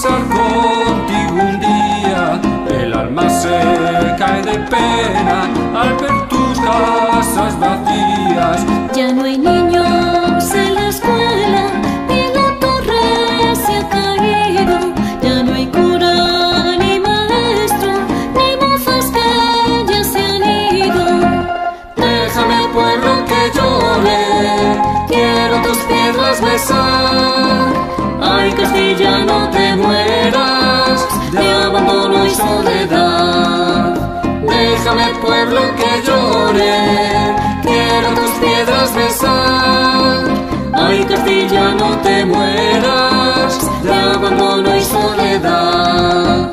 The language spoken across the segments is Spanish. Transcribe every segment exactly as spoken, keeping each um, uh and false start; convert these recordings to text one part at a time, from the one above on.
pasar contigo un día. El alma se cae de pena al ver tus casas vacías. Ya no hay niños en la escuela, ni la torre se ha caído. Ya no hay cura, ni maestro, ni mozas que ya se han ido. Déjame, pueblo, que llore, quiero tus piedras besar. Ay, Castilla, no te mueras de abandono y soledad. Déjame, pueblo, que llore, quiero tus piedras besar. Ay, Castilla, no te mueras de abandono y soledad.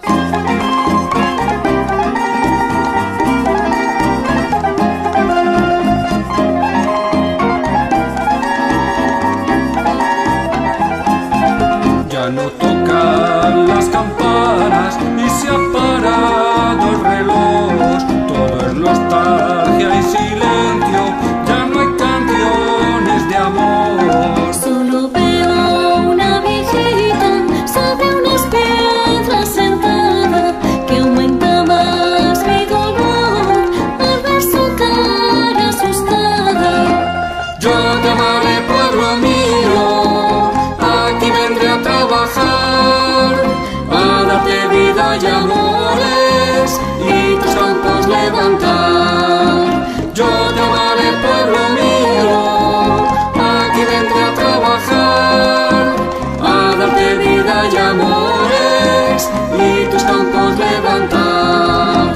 Ya no tocan las campanas y se ha parado el reloj. Todo es nostalgia y silencio, ya no hay canciones de amor. Solo veo una viejita sobre unas piedras sentada, que aumenta más mi dolor al ver su cara asustada. Yo te amaré, pueblo mío, aquí vendré a trabajar, a darte vida y amores y tus campos levantar. Yo te amaré, pueblo mío, aquí vendré a trabajar, a darte vida y amores y tus campos levantar.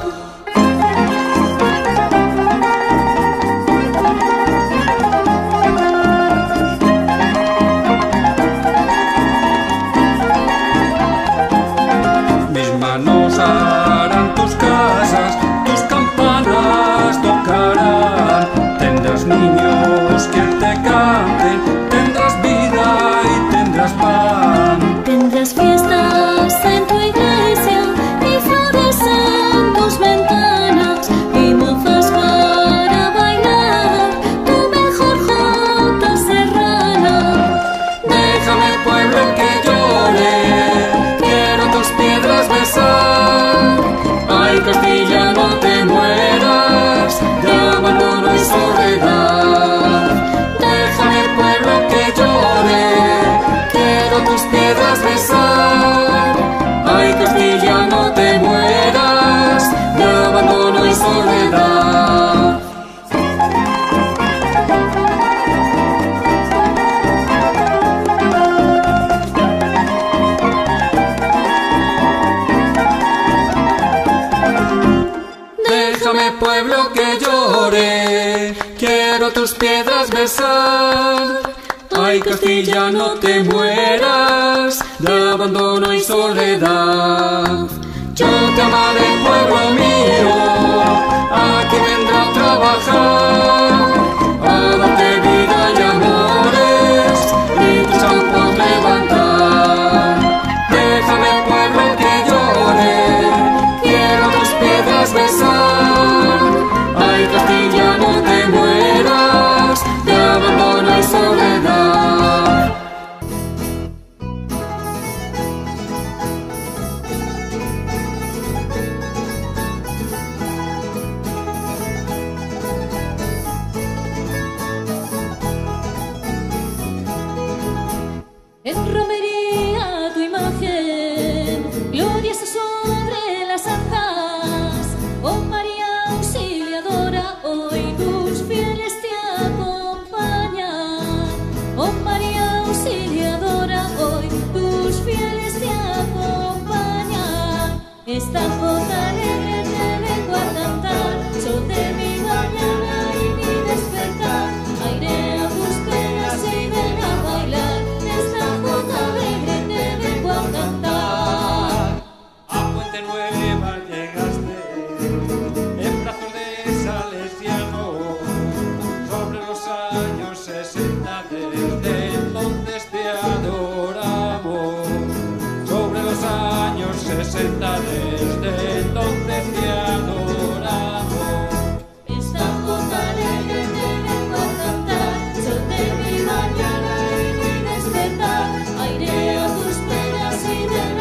Mis manos harán tus casas, tus campanas tocarán. Tendrás niños que te canten, tendrás vida y tendrás pan. Tendrás fiestas en tu iglesia y flores en tus ventanas y mozas para bailar tu mejor jota serrana. Déjame, pueblo, que llore, quiero tus piedras besar. Ay, Castilla, no te mueras de abandono y soledad. Déjame, pueblo, que llore, quiero tus piedras besar. Ay, Castilla, no te mueras de abandono y soledad. Déjame, pueblo, que llore, quiero tus piedras besar. Ay, Castilla, no te mueras de abandono y soledad. Yo te amaré, pueblo mío, aquí vendré a trabajar, a darte vida y amores y tus campos levantar. Déjame, pueblo, que llore, quiero tus piedras besar. Ay, Castilla, no te mueras de abandono y soledad. En romería tu imagen, gloriosa sobre las anjas. Oh María Auxiliadora, hoy tus fieles te acompañan. Oh María Auxiliadora, hoy tus fieles te acompañan. Esta jota alegre te vengo a cantar, son de mi mañana y mi despertar. Aire a tus penas y ven a bailar. Esta jota alegre te vengo a cantar. A Puente Nueva llegaste, en brazos de Salesiano, sobre los años sesenta, desde entonces te adoramos. Sobre los años sesenta, desde entonces te adoramos. Esta jota alegre te vengo a cantar, son de mi mañana y mi despertar. Aire a tus penas y ven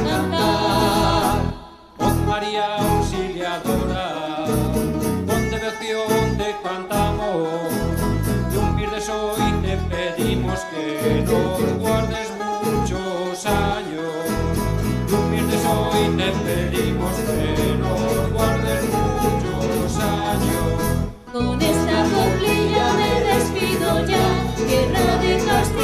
cantar. Voz María Auxiliadora, con devoción te cantamos, y un viernes hoy te pedimos que nos guardes muchos años. Y un viernes hoy te pedimos que nos guardes muchos años. Con esta coplilla me despido ya, tierra de Castilla.